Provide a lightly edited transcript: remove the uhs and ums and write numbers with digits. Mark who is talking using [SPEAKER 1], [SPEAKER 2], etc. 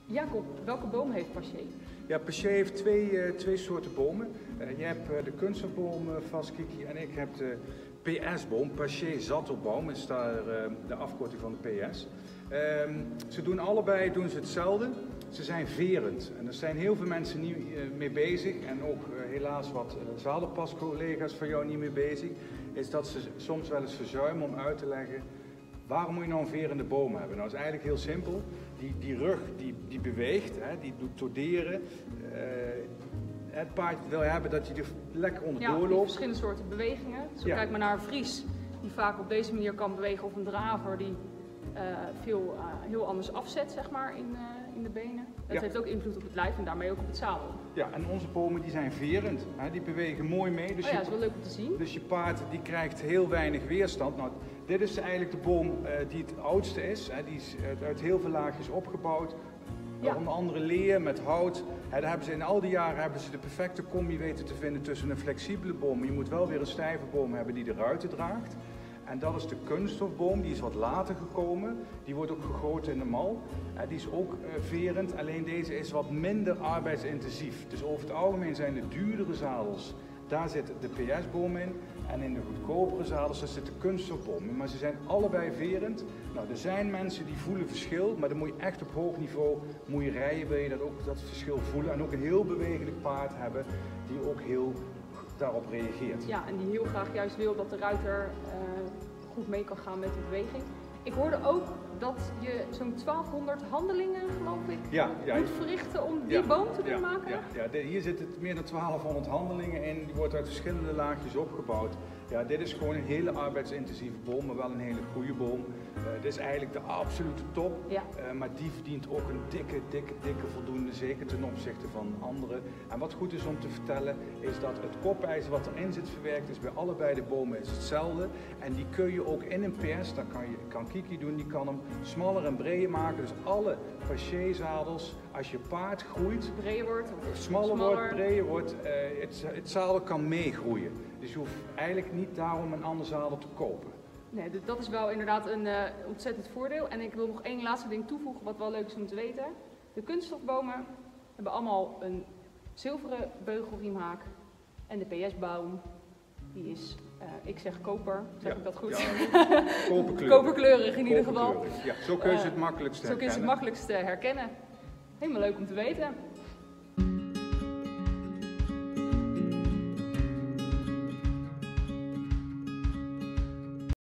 [SPEAKER 1] Jacob, welke boom heeft Paché?
[SPEAKER 2] Ja, Paché heeft twee soorten bomen. Je hebt de kunststofboom vast, Kiki, en ik heb de PS-boom. Paché zattelboom is daar de afkorting van de PS. Ze doen allebei hetzelfde. Ze zijn verend. En er zijn heel veel mensen niet mee bezig. En ook helaas wat zadelpascollega's van jou niet mee bezig. Is dat ze soms wel eens verzuimen om uit te leggen. Waarom moet je nou een verende boom hebben? Nou, dat is eigenlijk heel simpel. Die rug die beweegt, hè, die doet torderen. Het paard wil hebben dat je er lekker onderdoor loopt.
[SPEAKER 1] Verschillende soorten bewegingen. Zo kijk maar naar een Fries die vaak op deze manier kan bewegen, of een draver die heel anders afzet, zeg maar, in de benen. Dat heeft ook invloed op het lijf en daarmee ook op het zadel. Ja,
[SPEAKER 2] en onze bomen die zijn verend, hè, die bewegen mooi mee. Dus
[SPEAKER 1] dat is wel leuk om te zien.
[SPEAKER 2] Dus je paard die krijgt heel weinig weerstand. Nou, dit is eigenlijk de boom die het oudste is. Hè. Die is uit heel veel laagjes opgebouwd. Onder andere leer met hout. Daar hebben ze in al die jaren de perfecte combi weten te vinden tussen een flexibele boom. Je moet wel weer een stijve boom hebben die de ruiten draagt. En dat is de kunststofboom, die is wat later gekomen. Die wordt ook gegoten in de mal. Die is ook verend, alleen deze is wat minder arbeidsintensief. Dus over het algemeen zijn de duurdere zadels, daar zit de PS-boom in. En in de goedkopere zadels, daar zit de kunststofboom in. Maar ze zijn allebei verend. Nou, er zijn mensen die voelen verschil, maar dan moet je echt op hoog niveau rijden, wil je dat verschil voelen. En ook een heel bewegelijk paard hebben, die ook heel daarop reageert.
[SPEAKER 1] Ja, en die heel graag juist wil dat de ruiter goed mee kan gaan met de beweging. Ik hoorde ook dat je zo'n 1200 handelingen, geloof ik, moet verrichten om die boom te kunnen maken.
[SPEAKER 2] Hier zitten meer dan 1200 handelingen in. Die wordt uit verschillende laagjes opgebouwd. Ja, dit is gewoon een hele arbeidsintensieve boom, maar wel een hele goede boom. Dit is eigenlijk de absolute top, maar die verdient ook een dikke voldoende, zeker ten opzichte van anderen. En wat goed is om te vertellen, is dat het kopijzer wat erin zit verwerkt is bij allebei de bomen is hetzelfde. En die kun je ook in een PS, dat kan Kiki doen, die kan hem smaller en breder maken. Dus alle Paché-zadels, als je paard groeit, smaller wordt, breder wordt, het zadel kan meegroeien. Dus je hoeft eigenlijk niet daarom een ander zadel te kopen.
[SPEAKER 1] Nee, dat is wel inderdaad een ontzettend voordeel. En ik wil nog één laatste ding toevoegen wat wel leuk is om te weten. De kunststofbomen hebben allemaal een zilveren beugelriemhaak. En de PS-boom, die is, ik zeg koper, zeg ik dat goed? Koperkleurig in ieder geval.
[SPEAKER 2] Ja, zo kun je het makkelijkst herkennen.
[SPEAKER 1] Zo kun je het makkelijkst herkennen. Helemaal leuk om te weten.